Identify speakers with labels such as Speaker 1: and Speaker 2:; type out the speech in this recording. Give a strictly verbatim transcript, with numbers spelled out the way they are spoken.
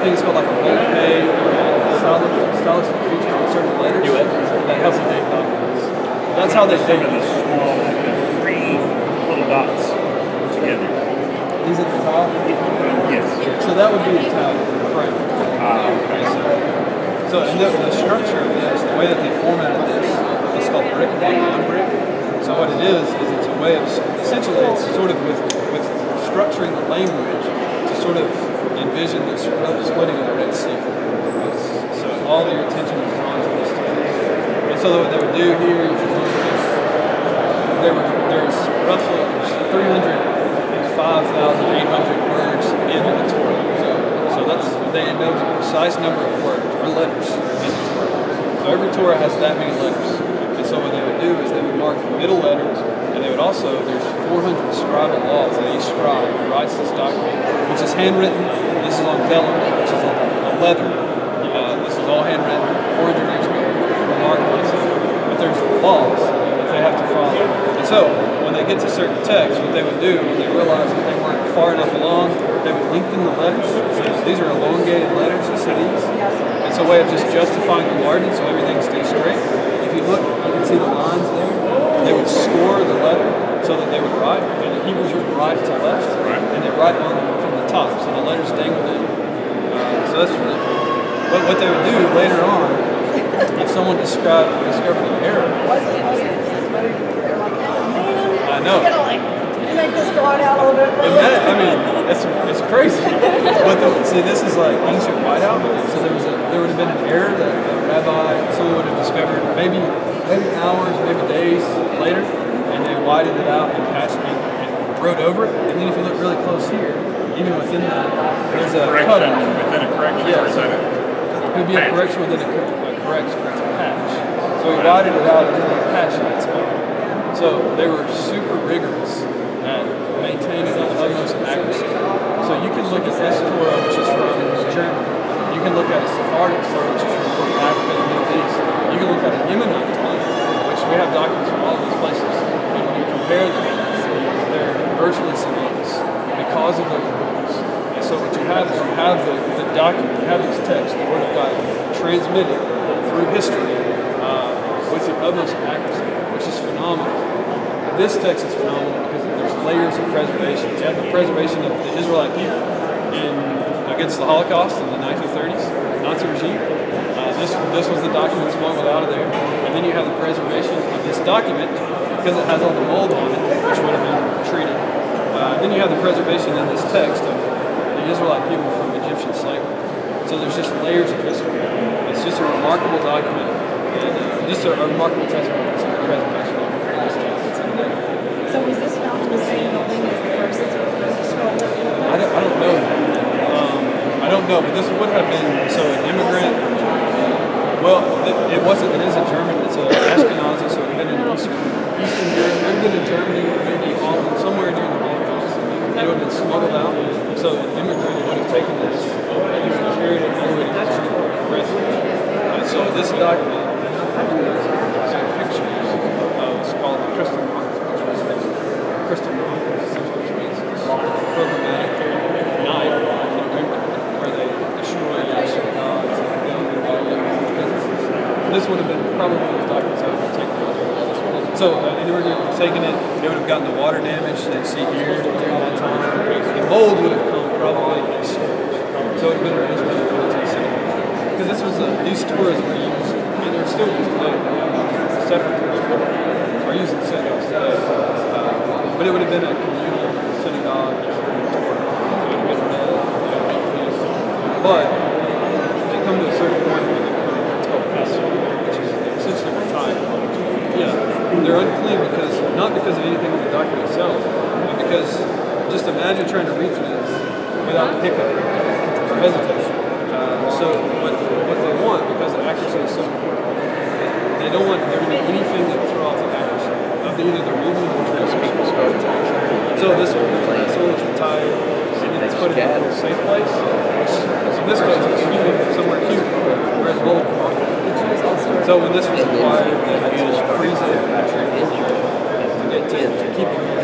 Speaker 1: think it's called like a bold pay or a stylistic feature on certain letters that helps with date documents. That's how they date.
Speaker 2: The small, the three little dots together.
Speaker 1: These at the top?
Speaker 2: Yes.
Speaker 1: So that would be a tab, right?
Speaker 2: Ah, okay.
Speaker 1: So, and the, the structure of this, the way that they formatted this, it's called brick one on brick. So what it is, is it's a way of, essentially it's sort of with, with structuring the language to sort of envision this splitting of the Red Sea. So all of your attention is drawn to this text. And so what they would do here is there were, there's roughly three hundred five thousand eight hundred words in the Torah. So that's, they know the precise number of words, or letters, in the Torah. So every Torah has that many letters. And so what they would do is they would mark the middle letters, and they would also, there's four hundred scribal laws that each scribe writes this document, which is handwritten. This is on vellum, which is a, a leather. Uh, this is all handwritten, four hundred each remarkable. But there's laws that they have to follow. And so, when they get to certain texts, what they would do, when they realized that they weren't far enough along, they would lengthen the letters. So these are elongated letters, you see these? It's a way of just justifying the margin so everything stays straight. If you look, you can see the lines there. They would score the letter so that they would write, and the Hebrews would write to left, and they write on from the top, so the letters dangle down. Uh, so that's really cool. But what they would do later on, if someone described, discovered an error, I know.
Speaker 3: You gotta like make this go out a little bit.
Speaker 1: And that, I mean, it's it's crazy. But the, see, this is like ancient whiteout. So there was a there would have been an error that a rabbi, someone would have discovered maybe maybe hours, maybe days later, and they whited it out and patched it and wrote over it. And then if you look really close here, even within that, there's a
Speaker 2: correction
Speaker 1: cutout.
Speaker 2: within a correction.
Speaker 1: Yeah,
Speaker 2: or is
Speaker 1: so
Speaker 2: that a
Speaker 1: it would be a correction within a, a correction. It's a patch. So he whited it out and then he patched that spot. So they were super rigorous at maintaining the utmost accuracy. So you can look at this Torah, which is from Germany. You can look at a Sephardic Torah, which is from North Africa and the Middle East. You can look at an Yemenite Torah, which we have documents from all of these places. And when you compare them, they're virtually synonymous because of those rules. And so what you have is you have the, the document, you have this text, the Word of God, transmitted through history uh, with the utmost accuracy, which is phenomenal. This text is phenomenal because there's layers of preservation. You have the preservation of the Israelite people in against the Holocaust in the nineteen thirties, Nazi regime. Uh, this this was the document smuggled out of there. And then you have the preservation of this document because it has all the mold on it, which would have been treated. Uh, then you have the preservation in this text of the Israelite people from Egyptian slavery. So there's just layers of history. It's just a remarkable document and uh, just a, a remarkable testimony to the preservation of this text.
Speaker 3: So was this found in the same building as the first scroll?
Speaker 1: I don't, I don't know. Um, I don't know, but this would have been, so an immigrant, well, it, it wasn't, it is a German, it's a Ashkenazi, so it would have been in Eastern, Eastern Europe, it would have been in Germany, maybe Holland, somewhere during the Holocaust. It would have been smuggled out, so an immigrant would have taken this, and carried it all the way to refuge. And so this document, some pictures, uh, it's called the Crystal Crystal which means programmatic night, where they destroy the synagogues and businesses. This would have been probably one of those documents that would have taken place. So, uh, in order to taken it, they would have gotten the water damage that you see here during that time. The mold would have come probably in storage. So it would have been really good to the synagogue. Because this was, uh, these Torahs were used, and they're still used today. Separate Torahs are used in synagogues today. Uh, But it would have been a communal synagogue. It would have been read. But they come to a certain point where they put what's called Passover, which is essentially retired. Yeah, they're unclean because not because of anything in the document itself, but because just imagine trying to read through this without hiccup or hesitation. Uh, so what what they want, because the accuracy is so important, they don't want there to be anything that would throw off the accuracy of either the reading or the transmission. So this one, this one is retired, and then it's put in a little safe place, which in this case it's usually somewhere cute where it's mold can walk. So when this was acquired, they had to freeze it and to get to, to keep it